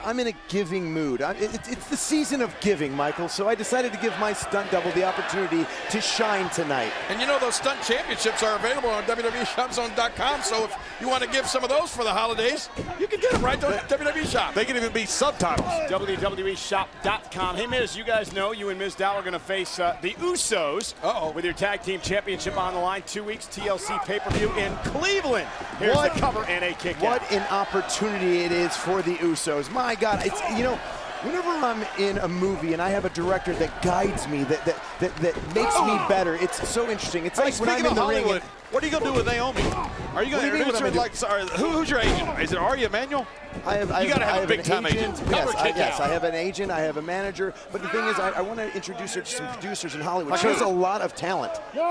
I'm in a giving mood. It's the season of giving, Michael, so I decided to give my stunt double the opportunity to shine tonight. And you know those stunt championships are available on WWEShopZone.com, so if you want to give some of those for the holidays, you can get them right on WWE Shop. They can even be subtitles. WWEShop.com. Hey, Miz, you guys know you and Ms. Dow are going to face the Usos with your tag team championship on the line. 2 weeks TLC pay-per-view in Cleveland. Here's the cover and a kick out. What an opportunity it is for the Usos. My God, it's, you know, whenever I'm in a movie and I have a director that guides me, that makes me better, it's so interesting. It's like when I'm in the ring. What are you going to do with Naomi? Are you going to introduce her like, who's your agent? Is it Ari Emanuel? You got to have a big-time agent. Yes, I have an agent, I have a manager, but the thing is, I want to introduce her to some producers in Hollywood. She has a lot of talent.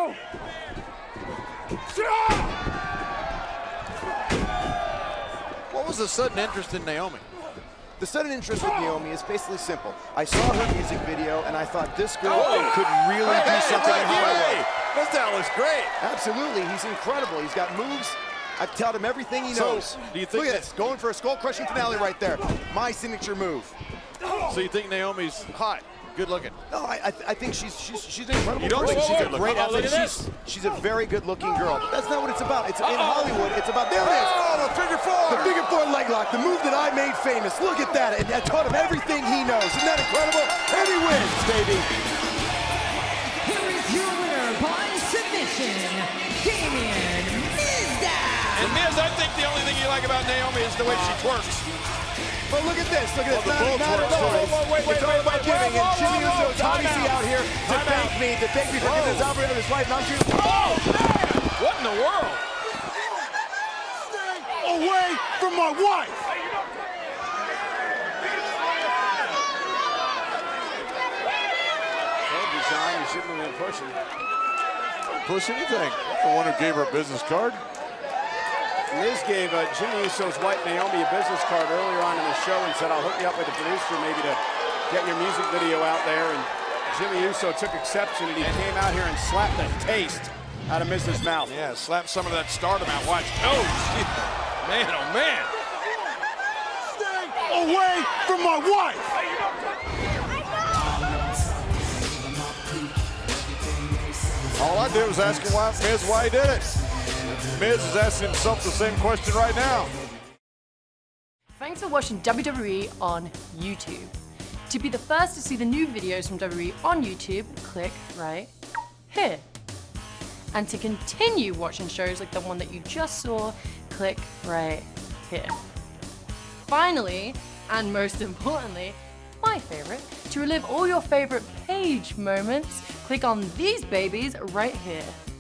What was the sudden interest in Naomi? The sudden interest with Naomi is basically simple. I saw her music video, and I thought this girl could really do something in Hollywood. This guy looks great. Absolutely, he's incredible. He's got moves. I've taught him everything he knows. Do you think Look at this, going for a skull-crushing finale right there. My signature move. So you think Naomi's hot, good looking? No, I think she's an incredible You don't person. think She's she's a great athlete. She's a very good-looking girl. But that's not what it's about. It's in Hollywood. It's about there it is. Oh, the figure four. The figure four leg lock, the move that I made famous. Look at that. And I taught him everything he knows. Isn't that incredible? And he wins, baby. Here is your winner by submission, Damien Mizdow. And Miz, I think the only thing you like about Naomi is the way she twerks. But look at this. Look at this. Wait, It's all about giving. And Jimmy Uso is obviously out here to thank me for giving his Alvarez his wife. Not you. Oh, man! What in the world? Away from my wife. Design, you shouldn't have been pushing. Push anything. The one who gave her a business card. Miz gave Jimmy Uso's wife Naomi a business card earlier on in the show and said, I'll hook you up with a producer maybe to get your music video out there. And Jimmy Uso took exception and he came out here and slapped the taste out of Miz's mouth. Yeah, slap some of that stardom out. Watch. Oh, shit. Man, oh, man. Stay away from my wife. All I did was ask him why he did it. Miz is asking himself the same question right now. Thanks for watching WWE on YouTube. To be the first to see the new videos from WWE on YouTube, click right here. And to continue watching shows like the one that you just saw, click right here. Finally, and most importantly, my favorite, to relive all your favorite Paige moments, click on these babies right here.